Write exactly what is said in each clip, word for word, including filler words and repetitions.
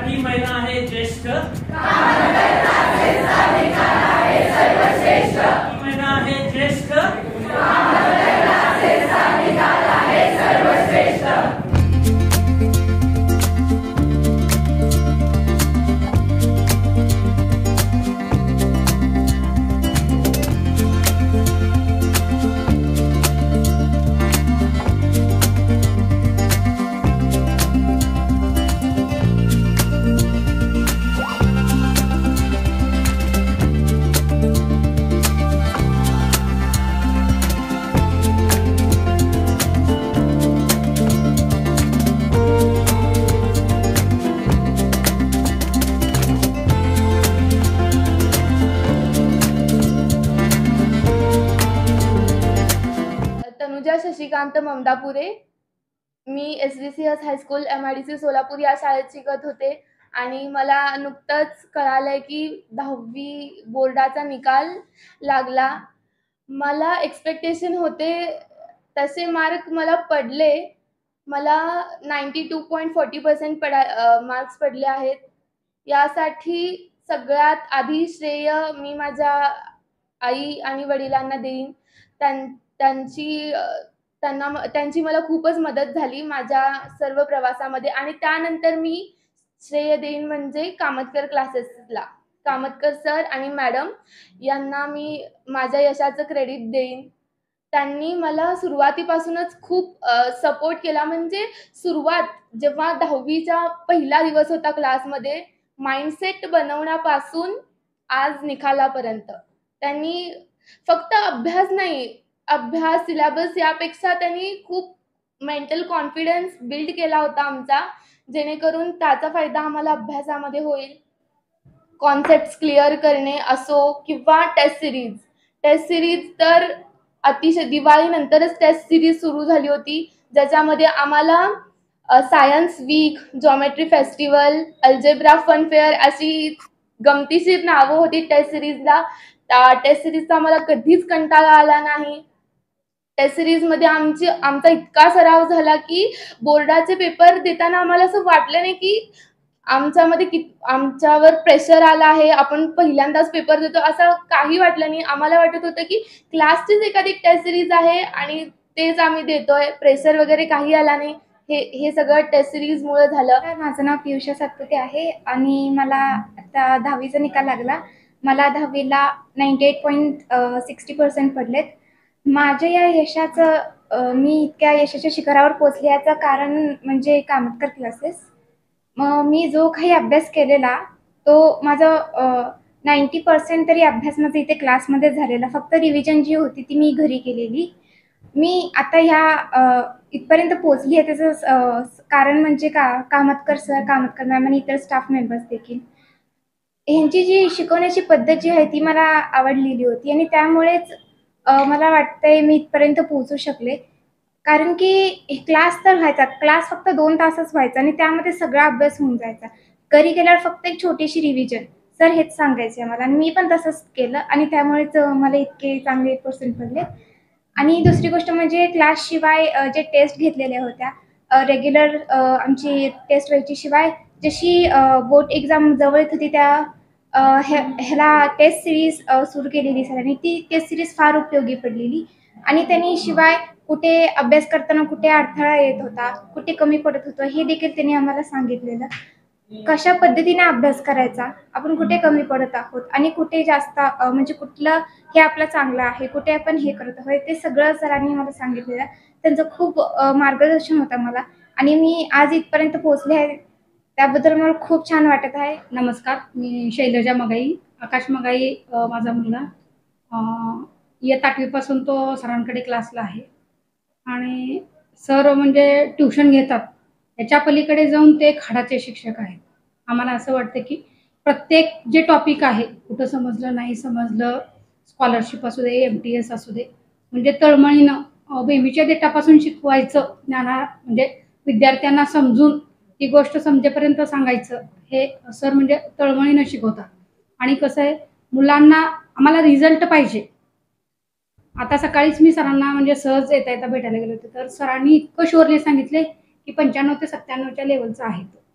ही महिला आहे ज्येष्ठ, महिला आहे ज्येष्ठ, तनुजा शशिकांत ममदापुरे। मी S D C S high school M I D C Solapur या शाळेत शिकत होते आणि मला नुकतंच कळालंय की दहावी बोर्डाचा निकाल लागला। मला एक्सपेक्टेशन होते तसे मार्क मला पडले। मला ninety two point forty percent पडा मार्क्स पडले आहेत। यासाठी सगळ्यात आधी श्रेय मी माझ्या आई आणि वडिलांना देईन। त्यांची त्यांना त्यांची मला खूपच मदत झाली माझ्या सर्व प्रवासामध्ये। आणि त्यानंतर मी श्रेय देईन म्हणजे कामतकर क्लासेसला, कामतकर सर आणि मॅडम यांना मी माझ्या यशाचं क्रेडिट देईन। त्यांनी मला सुरुवातीपासूनच खूप सपोर्ट केला। म्हणजे सुरुवात जेव्हा दहावीचा पहिला दिवस होता क्लासमध्ये, माइंडसेट बनवण्यापासून आज निकालापर्यंत त्यांनी फक्त अभ्यास नाही, अभ्यास सिलेबस यापेक्षा त्यांनी खूप मेंटल कॉन्फिडन्स बिल्ड केला होता आमचा, जेणेकरून त्याचा फायदा आम्हाला अभ्यासामध्ये होईल। कॉन्सेप्ट्स क्लिअर करणे असो किंवा टेस्ट सिरीज टेस्ट सिरीज तर अतिशय दिवाळीनंतरच टेस्ट सिरीज सुरू झाली होती, ज्याच्यामध्ये आम्हाला science week, geometry festival, algebra fun fair अशी गमतीशीर नावं होती टेस्ट सिरीजला। त्या टेस्ट सिरीजचा आम्हाला कधीच कंटाळा आला नाही। टेस्ट सिरीजमध्ये आमची आमचा इतका सराव झाला की बोर्डाचे पेपर देताना आम्हाला असं वाटलं नाही की आमच्यामध्ये कि आमच्यावर प्रेशर आला आहे, आपण पहिल्यांदाच पेपर देतो असं काही वाटलं नाही। आम्हाला वाटत होतं की क्लासचीच एखादी टेस्ट सिरीज आहे आणि तेच आम्ही देतोय, प्रेशर वगैरे काही आला नाही। हे हे सगळं टेस्ट सिरीजमुळे झालं। माझं नाव पियुषा सातपुते आहे आणि मला आता दहावीचा निकाल लागला। मला दहावीला ninety eight point sixty percent पडलेत। माझ्या या यशाचं मी इतक्या यशाच्या शिखरावर पोचले याचं कारण म्हणजे कामतकर क्लासेस। मग मी जो काही अभ्यास केलेला तो माझा नाइंटी पर्सेंट तरी अभ्यास माझा इथे क्लासमध्ये झालेला, फक्त रिव्हिजन जी होती ती मी घरी केलेली। मी आता ह्या इथपर्यंत पोचली आहे त्याचं कारण म्हणजे का कामतकर सर, कामतकर मॅम आणि इतर स्टाफ मेंबर्स देखील, ह्यांची जी शिकवण्याची पद्धत जी आहे ती मला आवडलेली होती आणि त्यामुळेच मला वाटतंय मी इथपर्यंत पोहोचू शकले। कारण की क्लास तर व्हायचा, क्लास फक्त दोन तासच व्हायचा आणि त्यामध्ये सगळा अभ्यास होऊन जायचा। घरी गेल्यावर फक्त एक छोटीशी रिव्हिजन सर हेच सांगायचे आम्हाला आणि मी पण तसंच केलं आणि त्यामुळेच मला इतके चांगले पर्सेंट पडले। आणि दुसरी गोष्ट म्हणजे क्लासशिवाय जे टेस्ट घेतलेल्या होत्या रेग्युलर आमची टेस्ट व्हायची, शिवाय जशी बोर्ड एक्झाम जवळ येत होती त्या ह्याला टेस्ट सिरीज सुरू केलेली सरांनी, ती टेस्ट सिरीज फार उपयोगी पडलेली। आणि त्यांनी शिवाय कुठे अभ्यास करताना कुठे अडथळा येत होता, कुठे कमी पडत होतं हे देखील त्यांनी आम्हाला सांगितलेलं। कशा पद्धतीने अभ्यास करायचा, आपण कुठे कमी पडत आहोत आणि कुठे जास्त म्हणजे कुठलं हे आपलं चांगलं आहे, कुठे आपण हे करत आहोत, ते सगळं सरांनी मला सांगितलेलं। त्यांचं खूप मार्गदर्शन होतं मला आणि मी आज इथपर्यंत पोहोचले आहे, त्याबद्दल मला खूप छान वाटत आहे। नमस्कार, मी शैलजा मगाई, आकाश मगाई माझा मुलगा। इयत्ता आठवीपासून तो सरांकडे क्लासला आहे आणि सर म्हणजे ट्युशन घेतात, याच्या पलीकडे जाऊन ते खाडाचे शिक्षक आहेत। आम्हाला असं वाटतं की प्रत्येक जे टॉपिक आहे, कुठं समजलं नाही समजलं, स्कॉलरशिप असू दे, एम टी एस असू दे, म्हणजे तळमळीनं बेबीच्या देठापासून शिकवायचं, ज्ञाना म्हणजे विद्यार्थ्यांना समजून ती गोष्ट समजेपर्यंत सांगायचं, हे सर म्हणजे तळमळीनं शिकवतात। आणि कसं आहे, मुलांना आम्हाला रिझल्ट पाहिजे। आता सकाळीच मी सरांना म्हणजे सहज येता येता भेटायला गेले होते, तर सरांनी इतकं शुअरली सांगितले की पंच्याण्णव ते सत्त्याण्णवच्या लेवलचं आहे तो।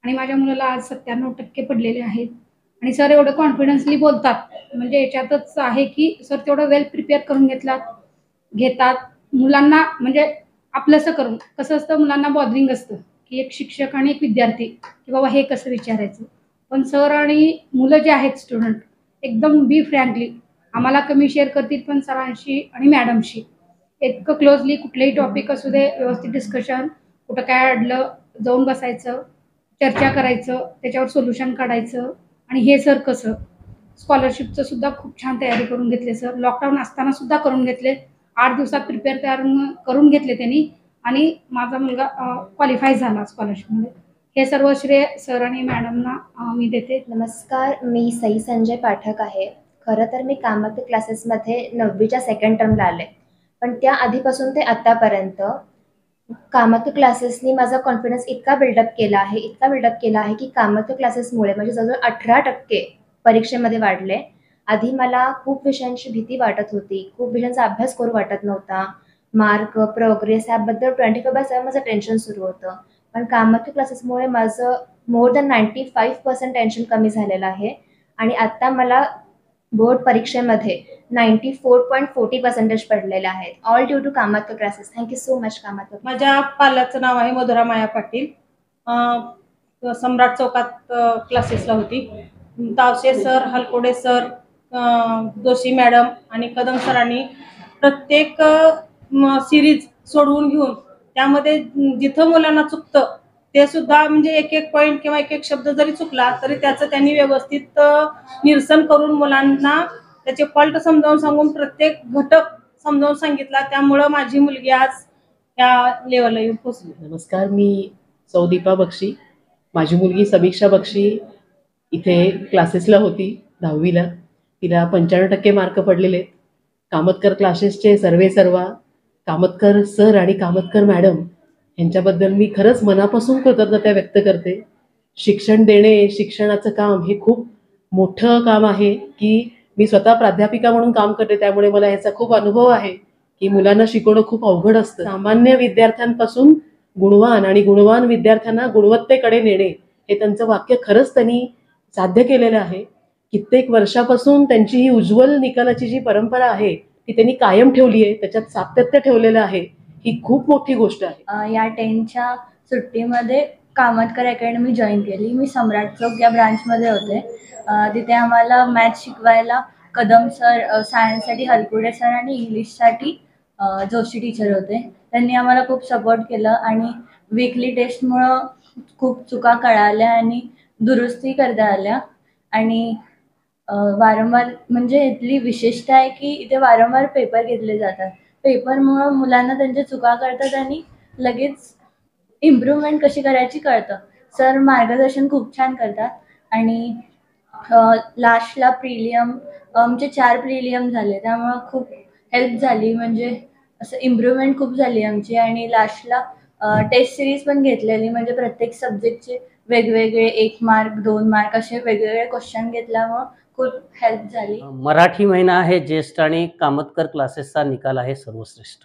आणि माझ्या मुलाला आज सत्त्याण्णव टक्के पडलेले आहेत. आणि सर एवढं कॉन्फिडन्सली बोलतात, म्हणजे याच्यातच आहे की सर तेवढं वेल प्रिपेअर करून घेतलात घेतात मुलांना, म्हणजे आपलंसं करून. कसं असतं, मुलांना बॉदरिंग असतं की एक शिक्षक आणि एक विद्यार्थी की बाबा हे कसं विचारायचं, पण सर आणि मुलं जे आहेत स्टुडंट एकदम बी फ्रँकली आम्हाला कमी शेअर करतील, पण सरांशी आणि मॅडमशी इतकं क्लोजली कुठलेही टॉपिक असू दे व्यवस्थित डिस्कशन, कुठं काय अडलं जाऊन बसायचं, चर्चा करायचं, त्याच्यावर सोल्युशन काढायचं. आणि हे सर कसं स्कॉलरशिपचं सुद्धा खूप छान तयारी करून घेतले सर, लॉकडाऊन असताना सुद्धा करून घेतले. आठ दिवसात प्रिपेअर करून करून घेतले त्यांनी आणि माझा मुलगा क्वालिफाय झाला स्कॉलरशिपमध्ये. हे सर्व श्रेय सर आणि मॅडमना मी देते. नमस्कार, मी सई संजय पाठक आहे. खरं तर मी कामाचे क्लासेसमध्ये नववीच्या सेकंड टर्मला आले, पण त्या आधीपासून ते आत्तापर्यंत कामाचे क्लासेसनी माझा कॉन्फिडन्स इतका बिल्डअप केला आहे इतका बिल्डअप केला आहे की कामाचे क्लासेसमुळे म्हणजे जवळजवळ अठरा टक्के परीक्षेमध्ये वाढले. आधी मला खूप विषयांची भीती वाटत होती, खूप विषयांचा अभ्यास करू वाटत नव्हता, मार्क प्रोग्रेस याबद्दल ट्वेंटी फोर बाय सेवन माझं टेन्शन सुरू होतं. पण कामाचे क्लासेसमुळे माझं more than ninety five percent tension कमी झालेलं आहे. आणि आत्ता मला बोर्ड परीक्षेमध्ये ninety four point forty percentage पडलेले आहेत, ऑल ड्यू टू कामाचे क्लासेस. थँक्यू सो मच कामाचे. माझ्या पाल्याचं नाव आहे मधुरा माया पाटील. अं, सम्राट चौकात क्लासेसला होती. तावसे सर, हलकोडे सर, अं, जोशी मॅडम आणि कदम सरांनी प्रत्येक सिरीज सोडवून घेऊन त्यामध्ये जिथं मुलांना चुकतं ते सुद्धा म्हणजे एक एक पॉईंट किंवा एक एक शब्द जरी चुकला तरी त्याचं त्यांनी व्यवस्थित निरसन करून मुलांना त्याचे फॉल्ट समजावून सांगून प्रत्येक घटक समजावून सांगितला. त्यामुळं माझी मुलगी आज या लेवलला येऊन पोहोचली. नमस्कार, मी सौदीपा बक्षी. माझी मुलगी समीक्षा बक्षी इथे क्लासेसला होती दहावीला. तिला पंच्याण्णव टक्के मार्क पडलेले आहेत. कामतकर क्लासेसचे सर्वे सर्वा कामतकर सर आणि कामतकर मॅडम यांच्याबद्दल मी खरंच मनापासून कृतज्ञता व्यक्त करते. शिक्षण देणे, शिक्षणाचं काम हे खूप मोठं काम आहे की मी स्वतः प्राध्यापिका म्हणून काम करते, त्यामुळे मला ह्याचा खूप अनुभव आहे की मुलांना शिकवणं खूप अवघड असतं. सामान्य विद्यार्थ्यांपासून गुणवान आणि गुणवान विद्यार्थ्यांना गुणवत्तेकडे नेणे हे त्यांचं वाक्य खरंच त्यांनी साध्य केलेलं आहे. कित्येक वर्षापासून त्यांची ही उज्ज्वल निकालाची जी परंपरा आहे ती त्यांनी कायम ठेवली आहे, त्याच्यात सातत्य ठेवलेलं आहे. ही खूप मोठी गोष्ट आहे. या टेनच्या सुट्टीमध्ये कामतकर अकॅडमी जॉईन केली. मी सम्राट चौक या ब्रांचमध्ये होते. तिथे आम्हाला मॅथ्स शिकवायला कदम सर, सायन्ससाठी हलकुडे सर आणि इंग्लिशसाठी जोशी टीचर होते. त्यांनी आम्हाला खूप सपोर्ट केलं आणि वीकली टेस्टमुळं खूप चुका कळाल्या आणि दुरुस्ती करता आल्या. आणि वारंवार म्हणजे इथली विशेषता आहे की इथे वारंवार पेपर घेतले जातात. पेपरमुळं मुलांना त्यांच्या चुका कळतात आणि लगेच इम्प्रूव्हमेंट कशी करायची कळतं. सर मार्गदर्शन खूप छान करतात. आणि लास्टला प्रिलियम आमचे चार प्रिलियम झाले, त्यामुळं खूप हेल्प झाली, म्हणजे असं इम्प्रूव्हमेंट खूप झाली आमची. आणि लास्टला टेस्ट सिरीज पण घेतलेली, म्हणजे प्रत्येक सब्जेक्टचे वेगवेगळे एक मार्क दोन मार्क असे वेगवेगळे क्वेश्चन घेतल्यामुळं खूप हेल्प झाली. मराठी महिना आहे ज्येष्ठ आणि कामतकर क्लासेसचा निकाल आहे सर्वश्रेष्ठ.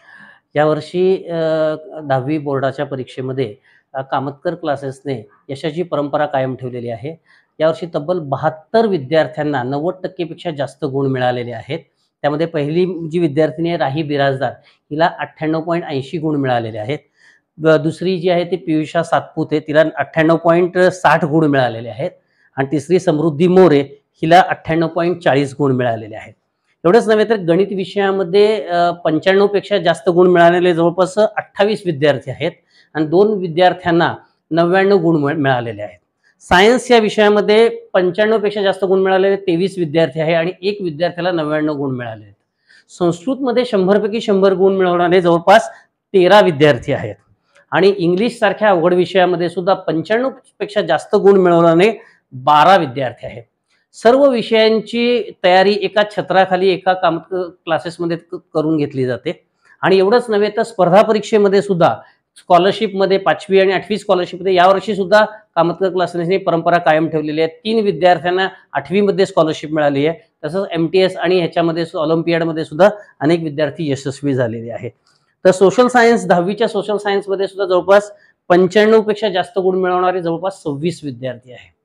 यावर्षी दहावी बोर्डाच्या परीक्षेमध्ये कामतकर क्लासेसने यशाची परंपरा कायम ठेवलेली आहे. यावर्षी तब्बल बहात्तर विद्यार्थ्यांना नव्वद टक्केपेक्षा जास्त गुण मिळालेले आहेत. त्यामध्ये पहिली जी विद्यार्थिनी आहे राही बिराजदार, हिला अठ्ठ्याण्णव पॉईंट ऐंशी गुण मिळालेले आहेत. दुसरी जी आहे ती पियुषा सातपुते, तिला अठ्ठ्याण्णव पॉईंट साठ गुण मिळालेले आहेत. आणि तिसरी समृद्धी मोरे, हिला अठ्ठ्याण्णव पॉईंट चाळीस गुण मिळालेले आहेत. एवढंच नव्हे तर गणित विषयामध्ये पंच्याण्णवपेक्षा जास्त गुण मिळालेले जवळपास अठ्ठावीस विद्यार्थी आहेत आणि दोन विद्यार्थ्यांना नव्याण्णव गुण मिळालेले आहेत. सायन्स या विषयामध्ये पंच्याण्णवपेक्षा जास्त गुण मिळालेले तेवीस विद्यार्थी आहे आणि एक विद्यार्थ्याला नव्याण्णव गुण मिळाले आहेत. संस्कृतमध्ये शंभरपैकी शंभर गुण मिळवणारे जवळपास तेरा विद्यार्थी आहेत. आणि इंग्लिशसारख्या अवघड विषयामध्ये सुद्धा पंच्याण्णवपेक्षा जास्त गुण मिळवणारे बारा विद्यार्थी आहेत. सर्व विषयांची तयारी एका छत्राखाली एका काम क्लासेसमध्ये करून घेतली जाते. आणि एवढंच नव्हे तर स्पर्धा परीक्षेमध्ये सुद्धा स्कॉलरशिपमध्ये पाचवी आणि आठवी स्कॉलरशिपमध्ये यावर्षी सुद्धा कामतकर क्लासेसने परंपरा कायम ठेवलेली आहे. तीन विद्यार्थ्यांना आठवीमध्ये स्कॉलरशिप मिळाली आहे. तसंच एम टी एस आणि ह्याच्यामध्ये ऑलिम्पियाडमध्ये सुद्धा अनेक विद्यार्थी यशस्वी झालेले आहेत. तर सोशल सायन्स दहावीच्या सोशल सायन्समध्ये सुद्धा जवळपास पंच्याण्णव पेक्षा जास्त गुण मिळवणारे जवळपास सव्वीस विद्यार्थी आहे.